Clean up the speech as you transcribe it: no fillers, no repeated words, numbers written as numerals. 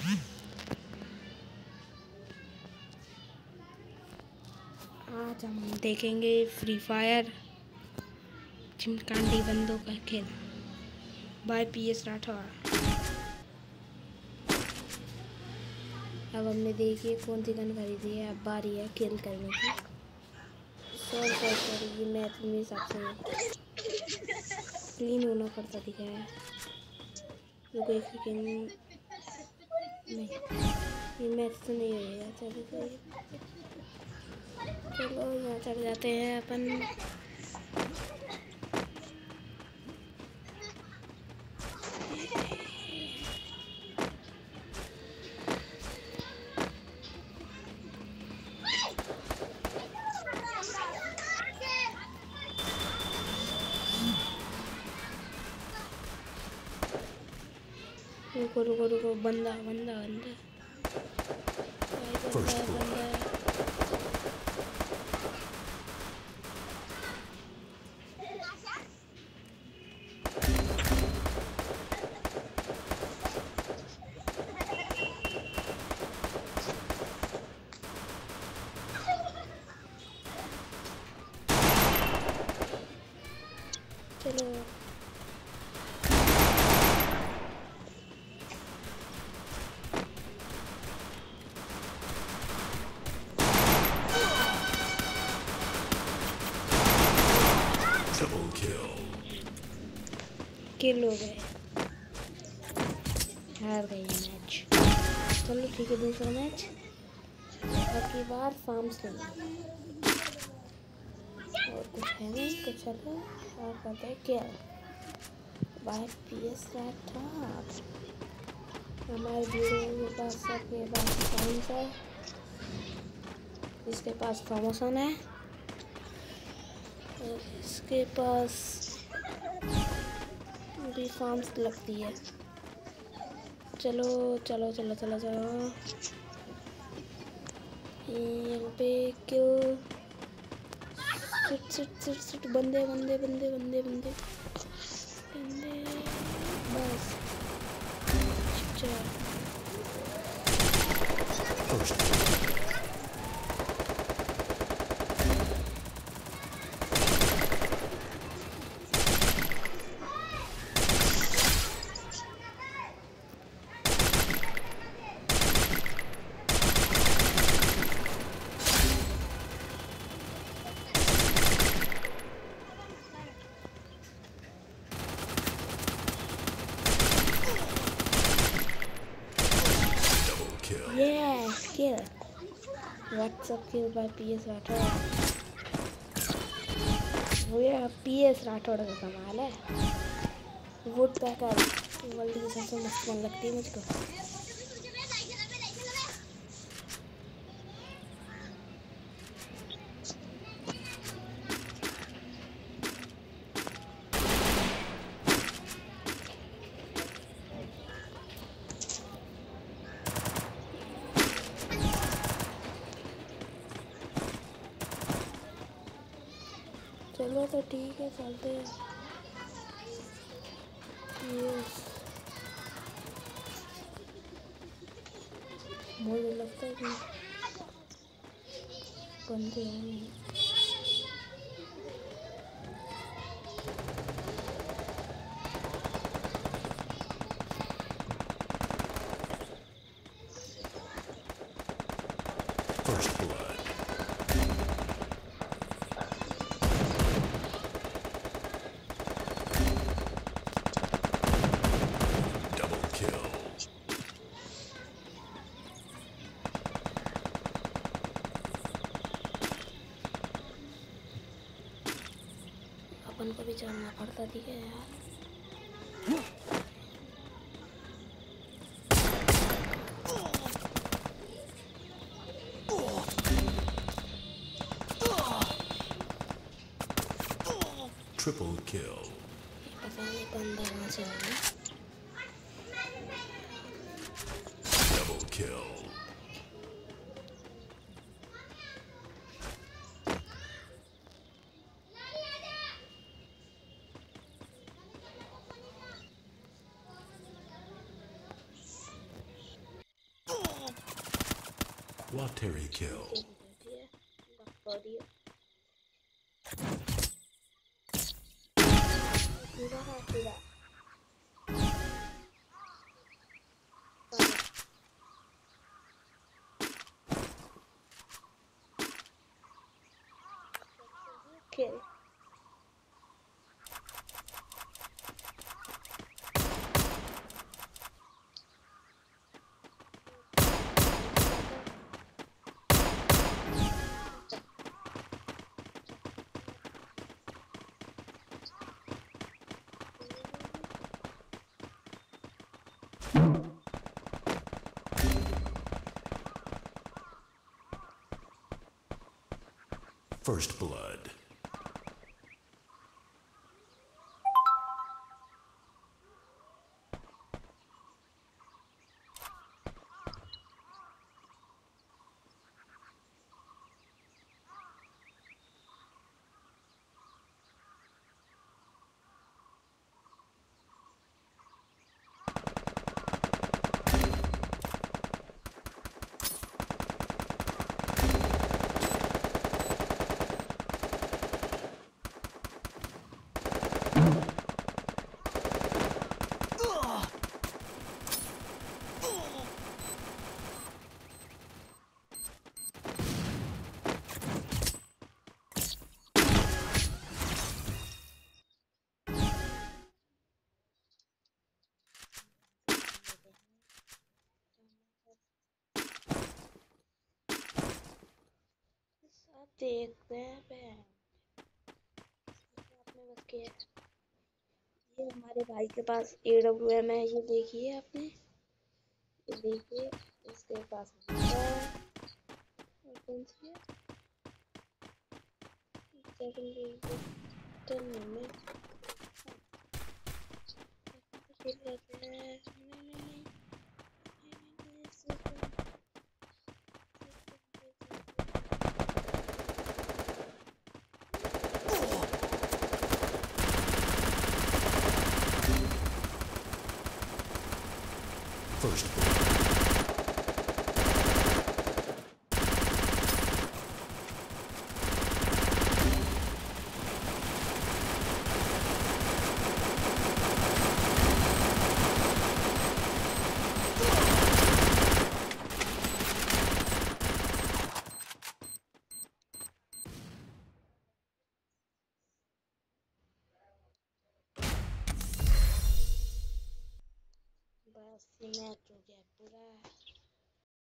आज हम देखेंगे फ्री फायर चिमकांडी बंदों का खेल बाय PS राठौर। अब हमने देखिए कौन सी गन खरीदी है। अब बारी है खेल करने की। सॉरी ये मैथ में हिसाब से क्लीन होना पड़ता दिखा है। रुको एक सेकेंड, नहीं ये मैथ तो नहीं होएगा। चलो यहाँ चढ़ जाते हैं अपन। रुको रुको रुको, बंदा बंदा बंदा बंदा बंदा। चलो किल हो गए, हार गए मैच। चलो ठीक है, दूसरा मैच अब की बार फार्म्स लेंगे और कुछ है नहीं तो चलो और करते हैं क्या बाय PS राठौर। हमारे वीडियो के पास सबके पास फार्म्स है, इसके पास प्रमोशन है और इसके पास भी फार्म्स लगती है। चलो चलो चलो चलो चलो यहाँ पे क्यों सिट बंदे बंदे बंदे बंदे बंदे बंदे बस kill. What's up kill by PS Rathore. वो ये PS राठौर का कमाल है। वुड पैकर वर्ल्ड की सबसे मस्त गन लगती है मुझको। चलो तो ठीक है, चलते हैं। मुझे लगता है कि बंदे हैं। First blood. अपन को भी चलना पड़ता दिखे यार। Triple kill. पता नहीं बंदा कहाँ से आया। Double kill. Wateri kill. Kill. First blood. सब देखते हैं बहन। आपने बस किया। ये हमारे भाई के पास AWM है, ये देखिए आपने, ये देखिए इसके पास है। और कौन सी है? चल में खेल लेते हैं। नहीं, First blood. बस मैच हो गया पूरा।